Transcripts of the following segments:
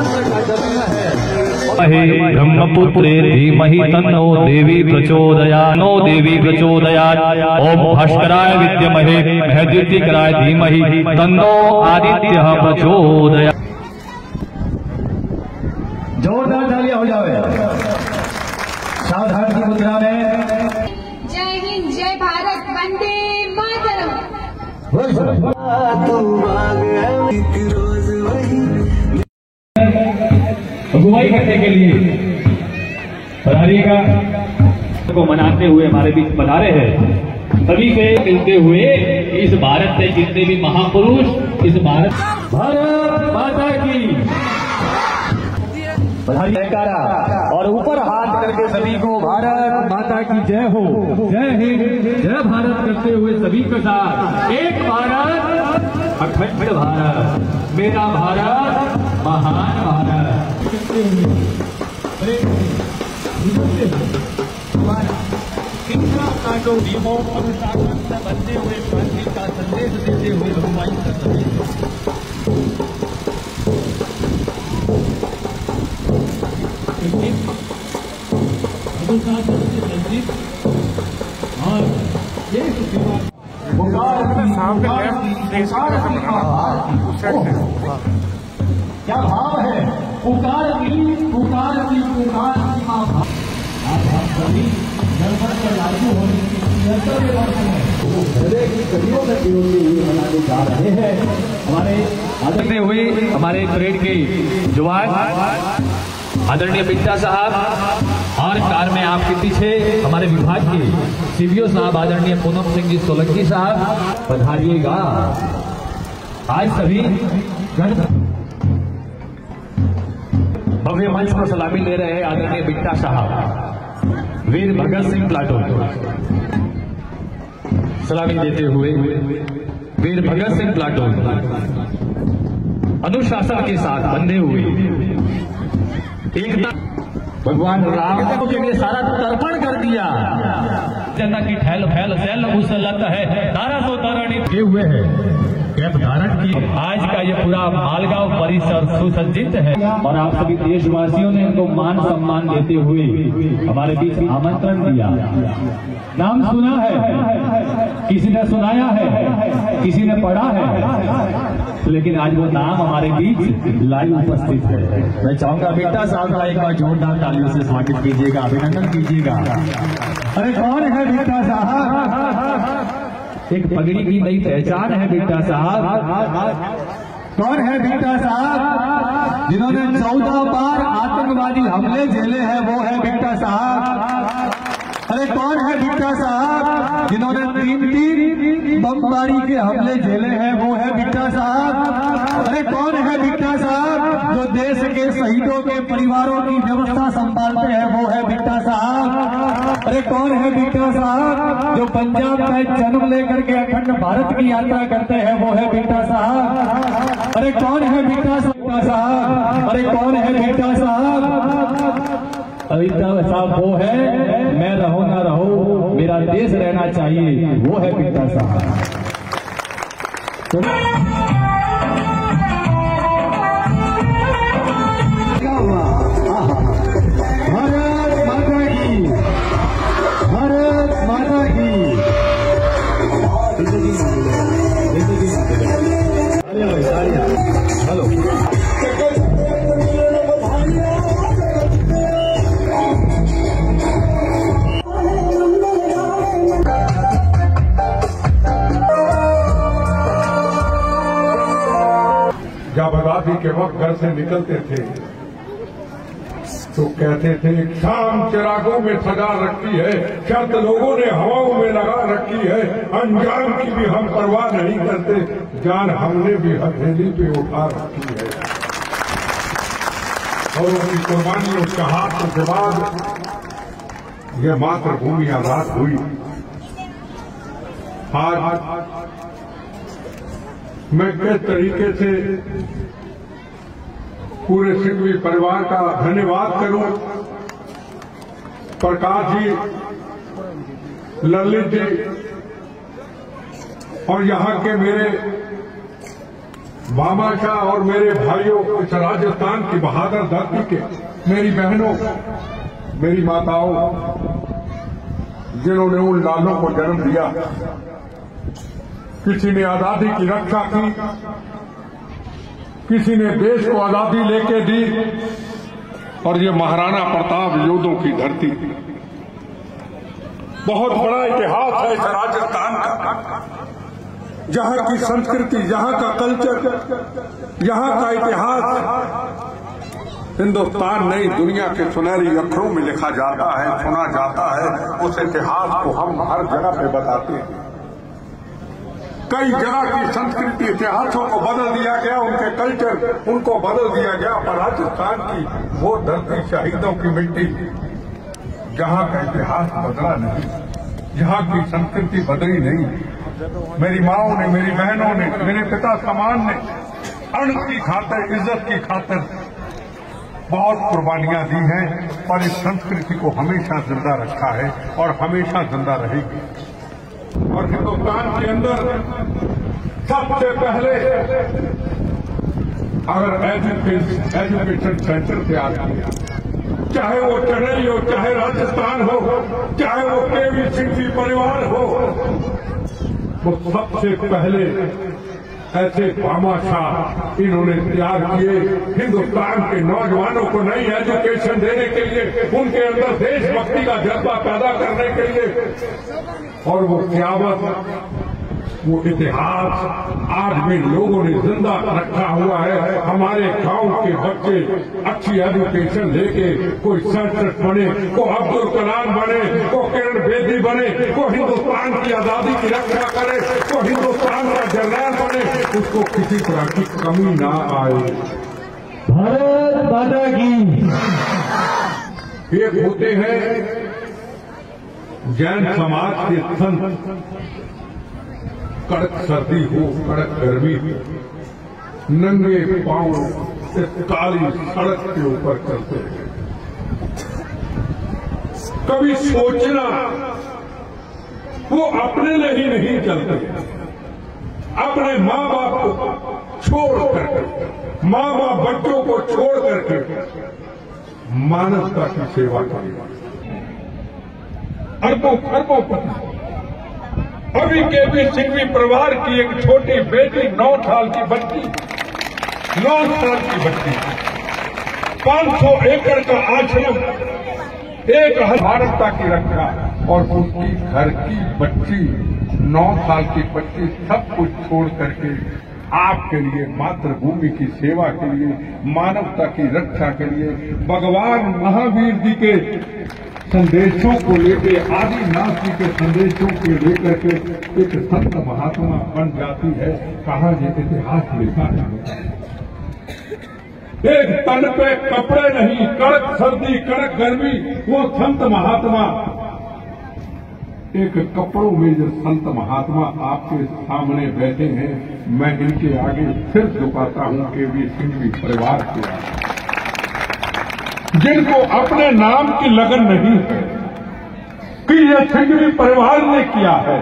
ब्रह्मपुत्रे धीमहि तन्नो देवी प्रचोदयात्। नो देवी प्रचोदयात्। ओम भास्कराय विद्महे महद्युतिकराय धीमहि तन्नो आदित्यः प्रचोदयात्। जोरदार तालियां हो जावे। सावधान की मुद्रा में। जय हिंद, जय भारत, वंदे मातरम। अगुवाई करने के लिए पधारिएगा को मनाते हुए हमारे बीच पधारे हैं। सभी से मिलते हुए इस भारत से जितने भी महापुरुष इस भारत माता की जयकारा और ऊपर हाथ करके सभी को भारत माता की जय हो, जय हिंद, जय भारत करते हुए सभी के साथ एक भारत अखंड भारत, मेरा भारत महान भारत। काटो नियमों अनुशासन से बनते हुए क्रांति का संदेश देते हुए अगुवाई कर रहे हैं। अनुशासन से संचित और देश सेवा क्या भाव है? पुकार की माँ सभी जनपद पर लागू होने की कड़ियों में विरोधी हुए मनाने जा रहे हैं। हमारे आदरणीय हुए हमारे परेड के जवान आदरणीय बिट्टा साहब और कार में आपके पीछे हमारे विभाग के सीबीओ साहब आदरणीय पूनम सिंह जी सोलंकी साहब पधारिएगा। आज सभी भव्य मंच पर सलामी ले रहे हैं आदरणीय बिट्टा साहब वीर भगत सिंह प्लाटून सलामी देते हुए वीर भगत सिंह प्लाटून अनुशासन के साथ बंधे हुए एकता भगवान राम के लिए सारा तर्पण कर दिया। जना की ठहल फैल सैल मुसलत है 1200 तारानी दिए हुए हैं कैप धारण की। आज का ये पूरा मालगांव परिसर सुसज्जित है और आप सभी देशवासियों ने इनको मान सम्मान देते हुए हमारे बीच आमंत्रण दिया। नाम सुना है, किसी ने सुनाया है, किसी ने पढ़ा है, लेकिन आज वो नाम हमारे बीच लाइव उपस्थित है। मैं चाहूंगा बिट्टा साहब का एक बार जोरदार तालियों से स्वागत कीजिएगा, अभिनंदन कीजिएगा। अरे कौन है बिट्टा साहब? एक पगड़ी की नई पहचान है बिट्टा साहब। कौन है बिट्टा साहब? जिन्होंने 14 बार आतंकवादी हमले झेले हैं, वो है बिट्टा साहब। अरे कौन है बिट्टा साहब? जिन्होंने 3 बमबारी के हमले झेले हैं, वो है बिट्टा साहब। अरे कौन है बिट्टा साहब? जो देश के शहीदों के परिवारों की व्यवस्था संभालते हैं, वो है बिट्टा साहब। अरे कौन है बिट्टा साहब? जो पंजाब में जन्म लेकर के अखंड भारत की यात्रा करते हैं, वो है बिट्टा साहब। अरे कौन है बिट्टा साहब? अरे कौन है बिट्टा साहब? बिट्टा साहब वो है, मैं रहूं ना रहूं, मेरा देश रहना चाहिए, वो है बिट्टा साहब। भारत माता की, भारत माता की। हेलो जब आजादी के वक्त घर से निकलते थे तो कहते थे शाम चिरागों में सजा रखी है, शर्त लोगों ने हवाओं में लगा रखी है, अंजाम की भी हम परवाह नहीं करते, जान हमने भी हथेली पे उठा रखी है। और उनकी कुर्बानियों के हाथ के बाद यह मातृभूमि आजाद हुई। आज मैं किस तरीके से पूरे सिंघवी परिवार का धन्यवाद करूं। प्रकाश जी, ललित जी और यहाँ के मेरे भामाशाह और मेरे भाइयों, इस राजस्थान की बहादुर धरती के, मेरी बहनों, मेरी माताओं, जिन्होंने उन लालों को जन्म दिया। किसी ने आजादी की रक्षा की, किसी ने देश को आजादी लेके दी, और ये महाराणा प्रताप योद्धों की धरती। बहुत बड़ा इतिहास है इस राजस्थान का, जहां की संस्कृति, जहां का कल्चर, यहां का इतिहास हिंदुस्तान नहीं दुनिया के सुनहरी अक्षरों में लिखा जाता है, सुना जाता है। उस इतिहास को हम हर जगह पे बताते हैं। कई जगह की संस्कृति, इतिहासों को बदल दिया गया, उनके कल्चर उनको बदल दिया गया, पर राजस्थान की वो धरती, शहीदों की मिट्टी, जहां का इतिहास बदला नहीं, जहां की संस्कृति बदली नहीं। मेरी माओं ने, मेरी बहनों ने, मेरे पिता समान ने अन्न की खातिर, इज्जत की खातिर बहुत कुर्बानियां दी हैं, पर इस संस्कृति को हमेशा जिंदा रखा है और हमेशा जिंदा रहेगी। और हिंदुस्तान के अंदर सबसे पहले अगर एजुकेशन सेंटर तैयार किया, चाहे वो चेन्नई हो, चाहे राजस्थान हो, चाहे वो केवी सिंह परिवार हो, वो सबसे पहले ऐसे भामाशाह इन्होंने तैयार किए हिंदुस्तान के नौजवानों को नई एजुकेशन देने के लिए, उनके अंदर देशभक्ति का जज्बा पैदा करने के लिए। और वो क़यामत, वो इतिहास आज भी लोगों ने जिंदा रखा हुआ है। हमारे गांव के बच्चे अच्छी एजुकेशन लेके कोई साइंटिस्ट बने, को अब्दुल कलाम बने, को किरण बेदी बने, को हिंदुस्तान की आजादी की रक्षा करे, को हिंदुस्तान का जर्नैल बने, उसको किसी तरह की कमी ना आए। भारत माता की। एक होते हैं जैन समाज के संत, कड़क सर्दी हो, कड़क गर्मी हो, नंगे पांव इस काली सड़क के ऊपर चलते हैं। कभी सोचना वो अपने लिए ही नहीं चलते, अपने माँ बाप को छोड़ करके, माँ बाप बच्चों को छोड़ करके मानवता की सेवा करें। अरबों खरबों अभी केवी सिंघवी परिवार की एक छोटी बेटी, 9 साल की बच्ची, 9 साल की बच्ची, 500 एकड़ का आश्रम, 1000 मानवता की रक्षा, और उसकी घर की बच्ची, 9 साल की बच्ची, सब कुछ छोड़ करके आपके लिए, मातृभूमि की सेवा के लिए, मानवता की रक्षा के लिए, भगवान महावीर जी के संदेशों को लेके, आदिनाथ जी के संदेशों को लेकर के एक संत महात्मा बन जाती है। कहा ये इतिहास लिखा है। एक तन पे कपड़े नहीं, कड़क सर्दी, कड़क गर्मी, वो संत महात्मा, एक कपड़ों में जो संत महात्मा आपके सामने बैठे हैं, मैं इनके आगे सिर झुकाता हूं केवी सिंघवी परिवार के आगे, जिनको अपने नाम की लगन नहीं है कि यह सिंघवी परिवार ने किया है।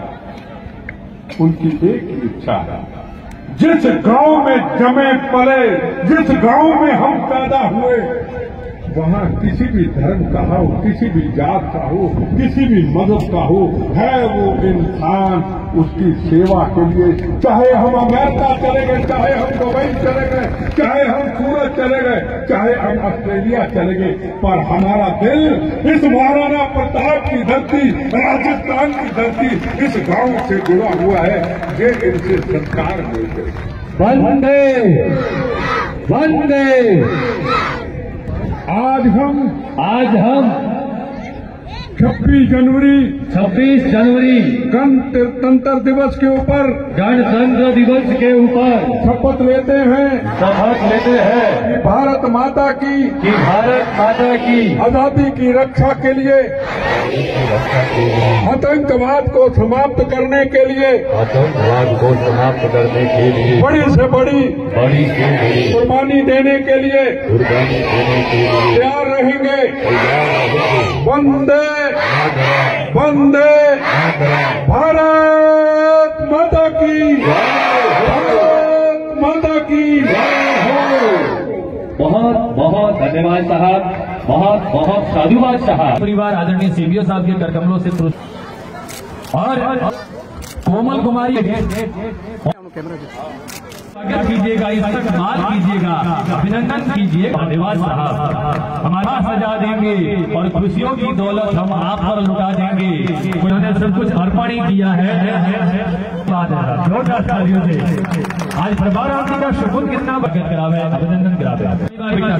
उनकी एक ही इच्छा है, जिस गांव में जमे पले, जिस गांव में हम पैदा हुए, वहां किसी भी धर्म का हो, किसी भी जात का हो, किसी भी मजहब का हो, है वो इंसान उसकी सेवा के लिए, चाहे हम अमेरिका चले गए, चाहे हम दुबई चले गए, चाहे हम सूरत चले गए, चाहे हम ऑस्ट्रेलिया चले गए, पर हमारा दिल इस महाराणा प्रताप की धरती, राजस्थान की धरती, इस गांव से जुड़ा हुआ है। ये इनसे संस्कार मिलते। वंदे वंदे। आज हम 26 जनवरी गणतंत्र दिवस के ऊपर, गणतंत्र दिवस के ऊपर शपथ लेते हैं कि भारत माता की आजादी की रक्षा के लिए, आतंकवाद को समाप्त करने के लिए, बड़ी से बड़ी कुर्बानी देने के लिए तैयार रहेंगे। वंदे वंदे भारत माता की, भारत माता बहुत धन्यवाद साहब, बहुत बहुत साधुवाद साहब। परिवार आदरणीय सीबीओ साहब के करकमलों से और कोमल कुमारी स्वागत कीजिएगा, इस्तकबाल कीजिएगा, अभिनंदन कीजिए। धन्यवाद साहब, हमारा सजा देंगे और खुशियों की दौलत हम आप पर लुटा देंगे। उन्होंने सब कुछ अर्पण ही किया है। जोरदार तालियों से आज प्रभार आरती का शुभ कितना बरकत करावे, अभिनंदन करावे बेटा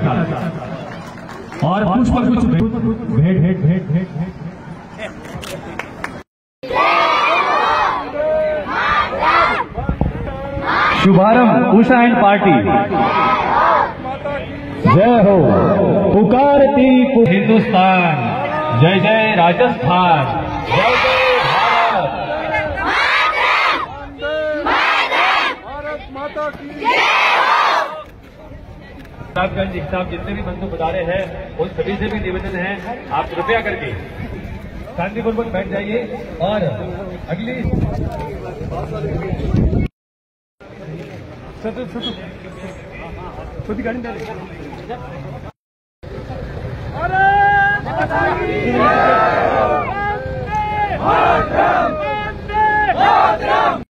साहब। और पुष्प कुछ भेंट शुभारंभ उषा एंड पार्टी। जय हो पुकारती हिंदुस्तान, जय जय राजस्थान, जय जय भारत साहबगंज साहब जितने भी बंधु पधारे हैं उन सभी से भी निवेदन है, आप कृपया करके शांतिपूर्वक बैठ जाइए। और अगली गाड़ी